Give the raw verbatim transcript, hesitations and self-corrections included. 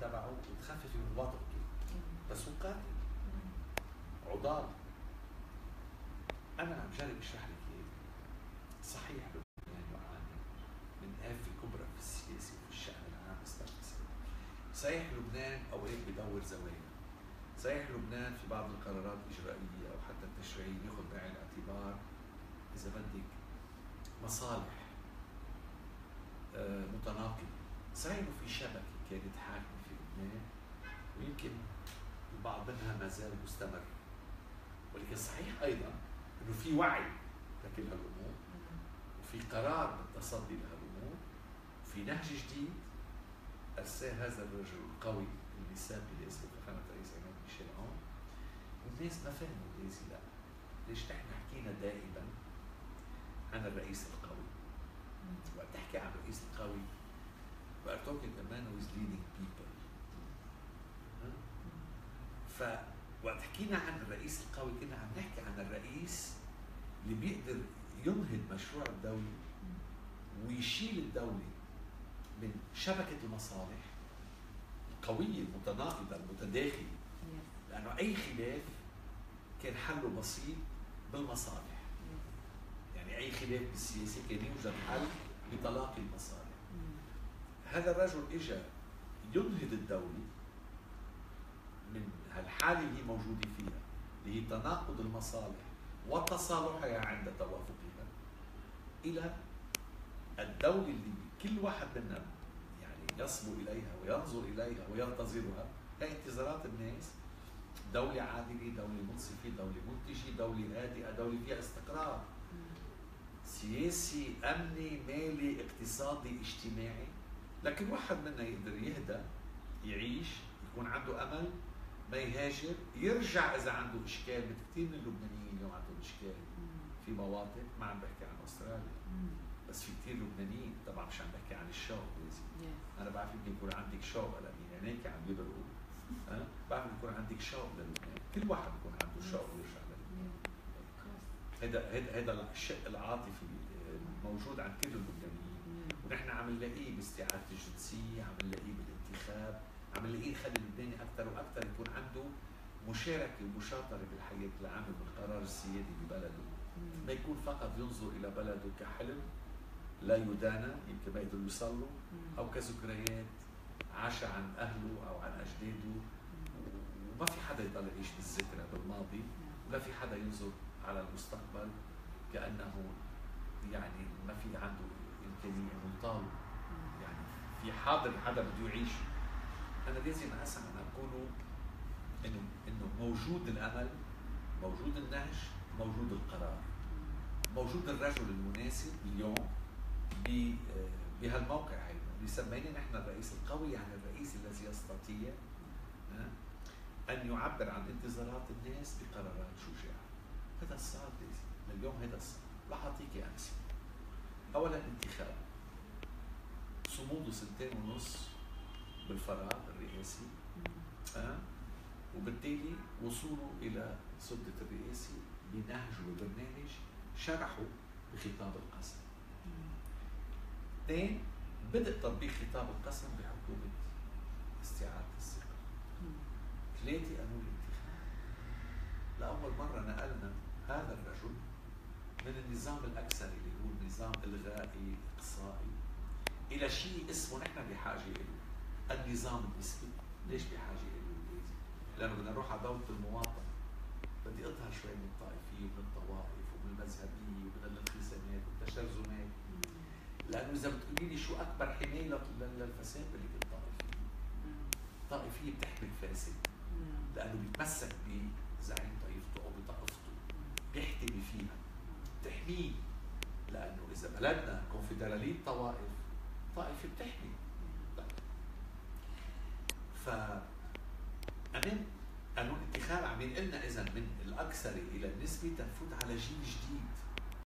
تبعه وتخففي من وطئته، بس هو قاتل عضال. انا عم جرب اشرح لك اياه. صحيح لبنان يعاني من آفة كبرى في السياسة وفي الشأن العام استقصى. صحيح لبنان اوقات بدور زوايا. صحيح لبنان في بعض القرارات الإجرائية او حتى التشريعية ياخذ بعين الاعتبار اذا بدك مصالح آه متناقضة. صحيح انه في شبكة كانت حاكمة في لبنان ويمكن البعض منها ما زال مستمر، ولكن صحيح ايضا انه في وعي لكل هالامور وفي قرار بالتصدي لهالامور وفي نهج جديد ارساه هذا الرجل القوي اللي ساب باسم فخامة رئيس عماد ميشيل عون. والناس ما فهموا ليش لا. ليش نحن حكينا دائما عن الرئيس القوي؟ وقت تحكي عن الرئيس القوي we are talking a man who is leading people. فوقت حكينا عن الرئيس القوي كنا عم نحكي عن الرئيس اللي بيقدر ينهض مشروع الدولة ويشيل الدولة من شبكة المصالح القوية المتناقضة المتداخلة، لأنه أي خلاف كان حله بسيط بالمصالح. يعني أي خلاف بالسياسة كان يوجد حل لتلاقي المصالح. هذا الرجل اجى ينهض الدولة من هالحالة اللي هي موجودة فيها اللي هي تناقض المصالح وتصالحها عند توافقها إلى الدولة اللي كل واحد منا يعني يصبو إليها وينظر إليها وينتظرها. هي انتظارات الناس دولة عادلة، دولة منصفة، دولة منتجة، دولة هادئة، دولة فيها استقرار سياسي، أمني، مالي، اقتصادي، اجتماعي. لكن واحد منا يقدر يهدى، يعيش، يكون عنده أمل، ما يهاجر، يرجع إذا عنده إشكال. مثل كثير من اللبنانيين اليوم عندهم إشكال في مناطق، ما عم بحكي عن أستراليا، بس في كثير لبنانيين، طبعا مش عم بحكي عن الشوق لازم. أنا بعرف يمكن يكون عندك شوق لمين هناك عم يبرقوا، أه؟ بعرف يكون عندك شوق للبنان، كل واحد بيكون عنده شوق يرجع للبنان. هذا هذا هذا الشق العاطفي موجود عند كل اللبنانيين، ونحن عم نلاقيه باستعادة الجنسية، عم نلاقيه بالانتخاب، عم نلاقيه يخلي اللبناني أكثر وأكثر يكون عنده مشاركة ومشاطرة بالحياة العامة بالقرار السيادي ببلده، ما يكون فقط ينظر إلى بلده كحلم لا يدانى يمكن ما يقدر يوصل له، أو كذكريات عاش عن أهله أو عن أجداده، وما في حدا يضل يعيش بالذكرى بالماضي، ولا في حدا ينظر على المستقبل كأنه يعني ما في عنده إمكانية إنه يطال يعني في حاضر حدا بده يعيش. أنا لازم أسمع أن أقوله إنه إنه موجود الأمل، موجود النهج، موجود القرار، موجود الرجل المناسب اليوم بهالموقع هذا اللي سمينا نحن الرئيس القوي، يعني الرئيس الذي يستطيع أن يعبر عن انتظارات الناس بقرارات شجاعة. هذا الصعب لازم اليوم، هذا الصعب. رح أعطيكي أمثلة. أولاً انتخاب صموده سنتين ونص بالفراغ الرئاسي، أه؟ وبالتالي وصوله إلى سدة الرئاسي بنهج وبرنامج شرحه بخطاب القسم. اثنين، بدء تطبيق خطاب القسم بحكومة استعادة الثقة. ثلاثة، قانون الانتخاب. لأول مرة نقلنا هذا الرجل من النظام الأكثري اللي هو النظام الغائي إقصائي إلى شيء اسمه نحن بحاجة له النظام النسبي. ليش بحاجة له؟ لأنه بدنا نروح على دولة المواطن، بدي أظهر شوي من الطائفية ومن الطوائف ومن المذهبية ومن الانقسامات والتشرذمات. لأنه إذا بتقولي لي شو أكبر حماية للفساد بقول لك الطائفية. الطائفية بتحمي الفاسد لأنه بيتمسك بزعيم طائفته أو بطائفته، بيحتمي فيها، بتحميه. لأنه إذا بلدنا كونفدرالية طوائف، طائفة بتحمي. ف أمام قانون الانتخاب عم ينقلنا إذا من الأكثري إلى النسبي تنفوت على جيل جديد